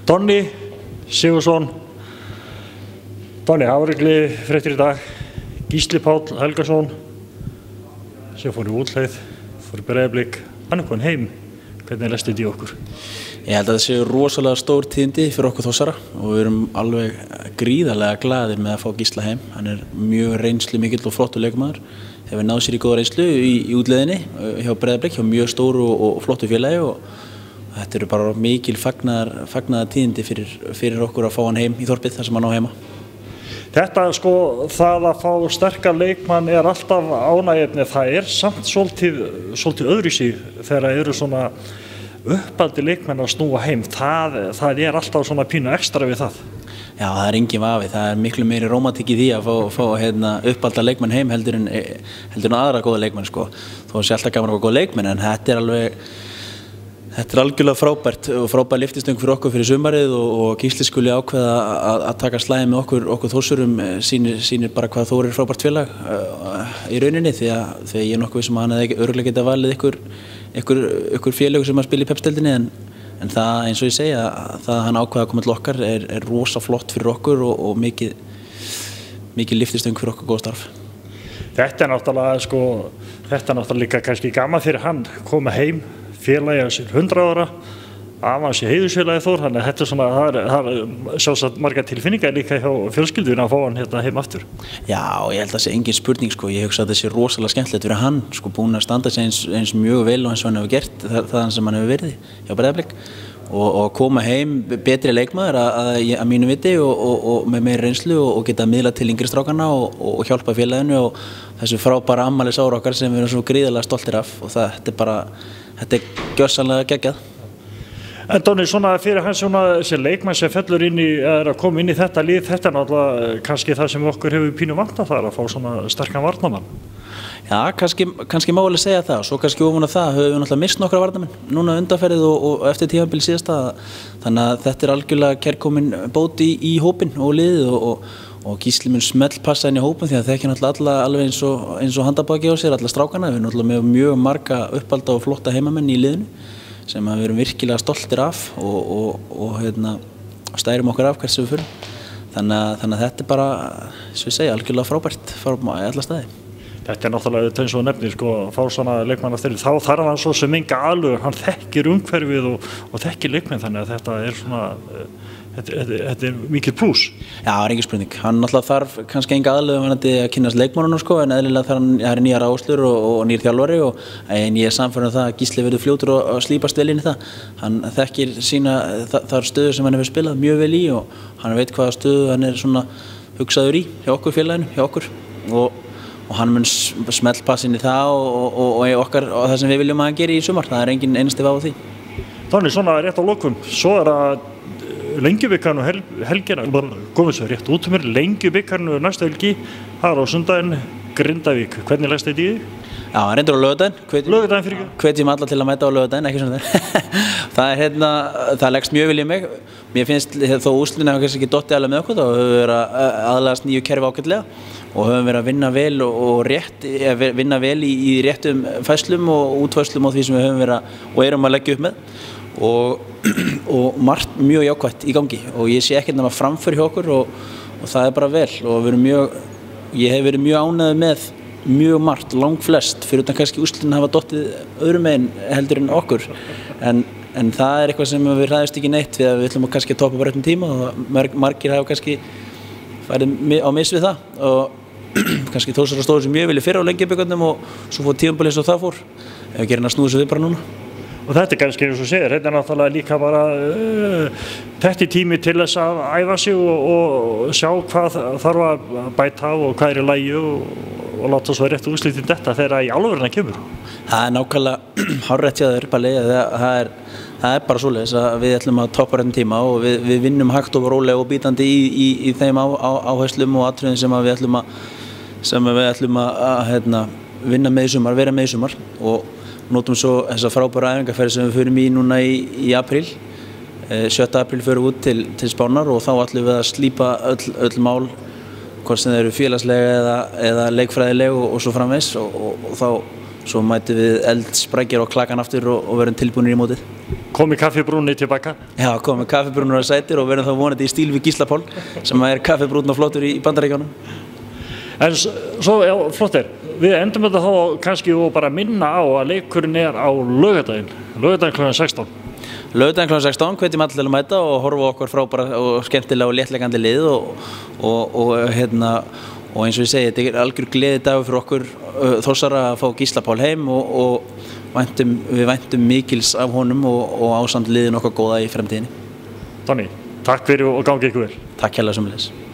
Donni Sigurðsson. Donni, afregli fréttir í dag. Gísli Páll Helgason sem fór í útleið, fór í Breiðablik. Hann kominn heim. Hvernig lestu þetta í okkur? Ég held að það séu rosalega stór tíðindi fyrir okkur Þórsara og við erum alveg gríðarlega glaðir með að fá Gísla heim. Hann er mjög reynslu mikill og flottur leikmaður. Hefur náð sér í góða reynslu í útleiðinni hjá Breiðablik, hjá mjög stóru og flottu félagi og þetta eru bara mikil fagnaðar tíðindi fyrir okkur að fá hann heim í þorpið þar sem hann á heima. Þetta það að fá sterkar leikmann er alltaf ánægjuefni. Það er samt svolítið öðruvísi þegar eru svona uppaldi leikmenn að snúa heim. Það er alltaf svona pínu ekstra við það. Já, það er engin vafi. Það er miklu meiri rómantík í því að fá uppalda leikmenn heim heldur en aðra góða leikmenn sko. Þó sé alltaf gaman að fá góða leikmenn en þetta er algjörlega frábært og frábær lyftistöng fyrir okkur fyrir sumarið og Gísli skuli ákveða að taka slagið með okkur Þórsurum sýnir bara hvað Þór er frábært félag í rauninni því að ég er nokkuð sem hann hefði örugglega getað valið ykkur félög sem að spila í Pepsdeildinni en það eins og ég segja það að hann ákveða að koma til okkar er rosa flott fyrir okkur og mikið lyftistöng fyrir okkur góð starf. Þetta er náttúrulega líka kannski gaman fyrir hann koma heim félagi á sér 100 ára afans í heiðursfélagi Þór, þannig að þetta er svona það er sjálfsagt margar tilfinningar líka hjá fjölskyldunni að fá hann hérna heim aftur. Já, ég held að það sé engin spurning sko, ég hugsa að það sé rosalega skemmtilegt fyrir hann sko búinn að standa sig eins mjög vel og eins og hann hefur gert það sem hann hefur verið hjá Breiðablik og koma heim betri leikmaður að mínu viti og með meiri reynslu og geta miðla til yngri strákana og hjálpa félaginu og þessu frábæra afmælisári okkar sem við erum svo gríðarlega stoltir af og þetta er gjörsamlega geggjað. En Donni, svona fyrir hans þessi leikmann sem fellur að koma inn í þetta lið, þetta er náttúrulega kannski það sem okkur hefur pínu vantað þar að fá svona sterkan varnarmann. Já, kannski má alveg segja það og svo kannski ofan á það höfum við náttúrulega misst nokkra varnarmenn núna undanferðið og eftir tímabil síðasta þannig að þetta er algjörlega kærkomin bót í hópinn og liðið og Gísli mun smellpassa inn í hópin því að þekkja náttúrulega alveg eins og handabaki á sér, alla strákana. Við erum náttúrulega með mjög marga uppalda og flotta heimamenn í liðinu sem við erum virkilega stoltir af og stærum okkur af hversu við fyrir. Þannig að þetta er bara, sem við segja, algjörlega frábært í alla staði. Þetta er náttúrulega eins og nefnir sko, að fá svona leikmann af þeirri. Þá þarf hann svo sem enga aðlögun, hann þekkir umhverfið og þekkir leikmenn þannig að þetta er svona Þetta er mikið plús. Já, það er engin spurning. Hann náttúrulega þarf kannski enga aðlögun að kynnast leikmannunum sko, en eðlilega það er nýjar áherslur og nýr þjálfari en ég er sannfærður það að Gísli verður fljótur og slípast vel inn í það. Hann þekkir þar stöður sem hann hefur spilað mjög vel í og hann veit hvaða stöðu hann er svona hugsaður í hjá okkur félaginu, hjá okkur og hann mun smellpassa inn í það og það sem við viljum að hann geri í sumar. Það er engin einasti vafi á því. Þannig svona rétt á lokum, svo að Lengjubikarinn og helgina, komið svo rétt út mér, Lengjubikarinn og næsta helgi, það á sundaginn, Grindavík. Hvernig leggst þetta í þig? Já, hann reyndur á laugardaginn. Laugardaginn fyrir ekki? Hvetjum alla til að mæta á laugardaginn, ekki sunnudaginn. Það leggst mjög vel í mig. Mér finnst þó úrslitin hafa kannski ekki dottið alveg með okkur, þá höfum við verið að aðlagast nýju kerfi ágætlega og höfum verið að vinna vel og vinna vel í réttum fæslum og útfæslum á því sem við höfum verið og erum að leggja upp með. Og margt mjög jákvætt í gangi og ég sé ekkert nema framför hjá okkur og það er bara vel og ég hef verið mjög ánægður með mjög margt, langflest fyrir utan kannski úrslitin hafa dottið öðrum megin heldur en okkur en það er eitthvað sem við hræðumst ekki neitt við að við ætlum kannski að toppa bara einhvern tíma og margir hafa kannski farið á mis við það og kannski Þórsara stóðu sem ég vilja fyrir á Lengjubikarnum og svo fór tímabil eins og það fór ef við gerum að snúða þessu við bara núna. Og þetta er kannski eins og segir, þetta er náttúrulega líka bara þetta tími til þess að æfa sig og sjá hvað þarf að bæta og hvað er í lagi og láta svo rétt úrslitin þetta þegar í alvöruna kemur. Það er nákvæmlega hárrétt hjá þér, Palli, það er bara svoleiðis að við ætlum að toppa réttum tíma og við vinnum hægt og rólega og bítandi í þeim áherslum og atriðum sem við ætlum að vinna með í sumar, vera með í sumar og notum svo þessa frábæra æfingarferð sem við förum í núna í apríl. 7. apríl förum við út til Spánar og þá ætlum við að slípa öll mál, hvort sem þeir eru félagslega eða leikfræðileg og svo framvegis og þá svo mætum við eldsprækjar og klakan aftur og verðum tilbúinir í mótið. komið kaffibrúnni tilbaka. Já, komið kaffibrúnur að sætir og verðum þá vonandi í stíl við Gísla Pál sem kaffibrúnn og flottur í Bandaríkjunum. En svo, já, flottir, við endum þetta þá kannski og bara minna á að leikurinn á laugardaginn kl. 16. Laugardaginn kl. 16, hvetjum allir til að mæta og horfa okkar frábæra og skemmtilega og léttleikandi lið og eins og ég segi, þetta algjör gleði dagur fyrir okkur Þórsara að fá Gísla Pál heim og við væntum mikils af honum og ásamt liðin okkar góða í fremtíðinni. Tonni, takk fyrir og gangi ykkur vel. Takk hérlega sömuleiðis.